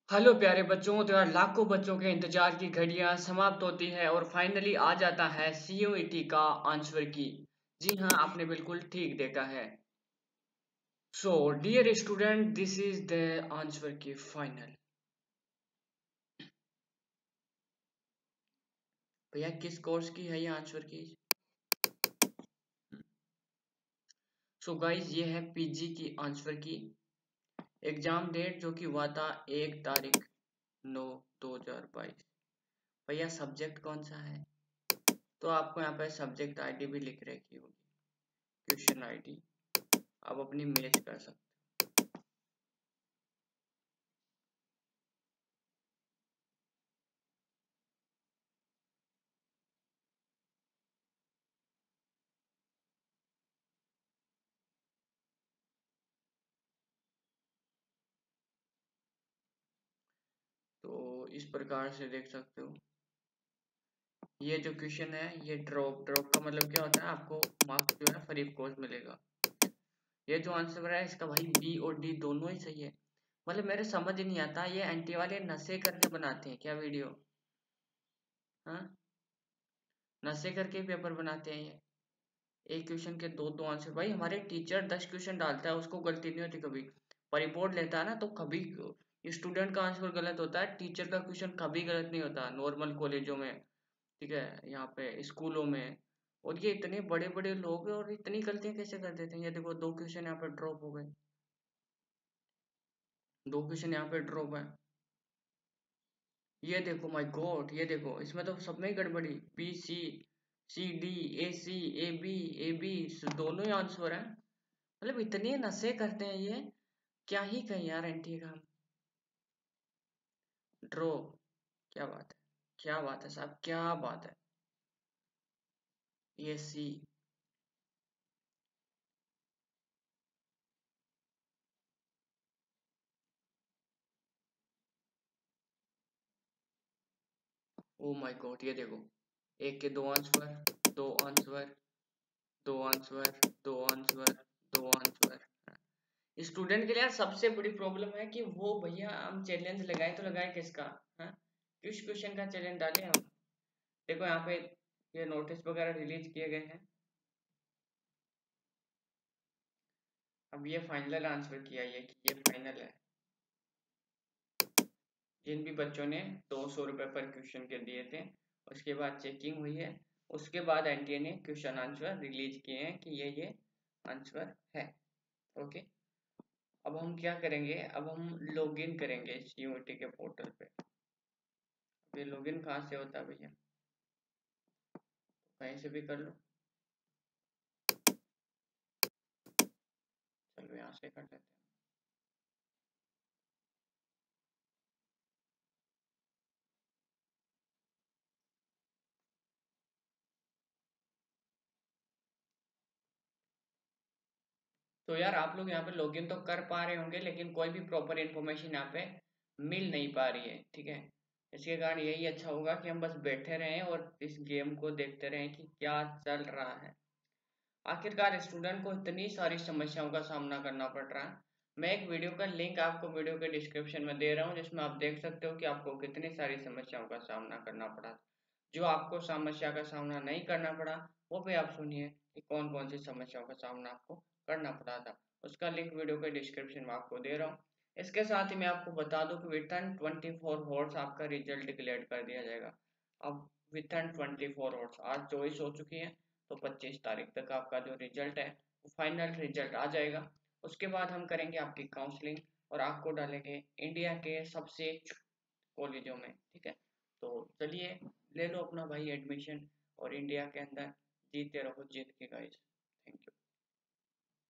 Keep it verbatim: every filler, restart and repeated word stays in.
Hello प्यारे बच्चों, तो यार लाखों बच्चों के इंतजार की घड़ियां समाप्त होती है और फाइनली आ जाता है सीयूईटी का आंसर की। जी हाँ, आपने बिल्कुल ठीक देखा है। So dear student, this is the answer key final. भैया किस कोर्स की है ये आंसर की? सो गाइस, ये है पीजी की आंसर की। एग्जाम डेट जो कि हुआ था एक तारीख नौ दो हजार बाईस। भैया सब्जेक्ट कौन सा है? तो आपको यहाँ पे सब्जेक्ट आईडी भी लिख रखी होगी, क्वेश्चन आईडी। आप अपनी मैच कर सकते। तो इस प्रकार से देख सकते हो। ये जो क्वेश्चन है ये ड्रॉप ड्रॉप का मतलब क्या होता है, आपको मार्क्स जो है फ्री कोर्स मिलेगा। ये जो आंसर है इसका भाई बी और डी दोनों ही सही है। मतलब मेरे समझ ही नहीं आता, ये एंटी वाले नशे करके बनाते हैं क्या वीडियो? हाँ, नशे करके पेपर बनाते हैं ये। एक क्वेश्चन के दो दो आंसर। भाई हमारे टीचर दस क्वेश्चन डालता है, उसको गलती नहीं होती कभी। पर रिपोर्ट लेता है ना, तो कभी स्टूडेंट का आंसर गलत होता है, टीचर का क्वेश्चन कभी गलत नहीं होता नॉर्मल कॉलेजों में। ठीक है, यहाँ पे स्कूलों में। और ये इतने बड़े बड़े लोग हैं और इतनी गलतियां कैसे कर देते हैं? ये देखो दो क्वेश्चन यहाँ पे ड्रॉप हो गए, दो क्वेश्चन यहाँ पे ड्रॉप है। ये देखो माय गॉड, ये देखो इसमें तो सब में ही गड़बड़ी। B C, C D, A C, A B, A B दोनों ही आंसर है। मतलब इतने नशे करते हैं ये, क्या ही कहें यार एंटी का। ड्रॉ, क्या बात है, क्या बात है साहब, क्या बात है। ये सी, ओ माय गॉड, ये देखो एक के दो आंसर, दो आंसर, दो आंसर, दो आंसर, दो आंसर। स्टूडेंट के लिए यार सबसे बड़ी प्रॉब्लम है कि वो भैया हम चैलेंज लगाए तो लगाए किसका? हाँ, किस क्वेश्चन का चैलेंज डाले हम? देखो यहाँ पे ये नोटिस वगैरह रिलीज किए गए हैं। अब ये फाइनल आंसर किया, ये कि ये फाइनल है। जिन भी बच्चों ने दो सौ रुपये पर क्वेश्चन के दिए थे, उसके बाद चेकिंग हुई है, उसके बाद एनटीए ने क्वेश्चन आंसर रिलीज किए हैं कि ये ये आंसर है। ओके, अब हम क्या करेंगे, अब हम लॉगिन करेंगे सीयूईटी के पोर्टल पे। ये लॉगिन कहाँ से होता है भैया? कहीं से भी कर लो। चलो यहाँ से कर लेते हैं। तो यार आप लोग यहाँ पे लॉगिन तो कर पा रहे होंगे, लेकिन कोई भी प्रॉपर इन्फॉर्मेशन यहाँ पे मिल नहीं पा रही है। ठीक है, इसके कारण यही अच्छा होगा कि हम बस बैठे रहें और इस गेम को देखते रहें कि क्या चल रहा है। आखिरकार स्टूडेंट को इतनी सारी समस्याओं का सामना करना पड़ रहा है। मैं एक वीडियो का लिंक आपको वीडियो के डिस्क्रिप्शन में दे रहा हूँ, जिसमें आप देख सकते हो कि आपको कितनी सारी समस्याओं का सामना करना पड़ा। जो आपको समस्या का सामना नहीं करना पड़ा, वो भी आप सुनिए कि कौन कौन सी समस्याओं का सामना आपको करना पड़ा था। उसका लिंक वीडियो के डिस्क्रिप्शन में आपको दे रहा हूँ। इसके साथ ही मैं आपको बता दूं कि within twenty four hours आपका रिजल्ट डिक्लेयर कर दिया जाएगा। अब within twenty four hours, आज चौबीस हो चुकी है, तो पच्चीस तारीख तक आपका जो रिजल्ट है वो फाइनल रिजल्ट आ जाएगा। उसके बाद हम करेंगे आपकी काउंसलिंग और आपको डालेंगे इंडिया के सबसे कॉलेजों में। ठीक है, तो चलिए ले लो अपना भाई एडमिशन और इंडिया के अंदर जीते रहो, जीत के गाइस। Thank you.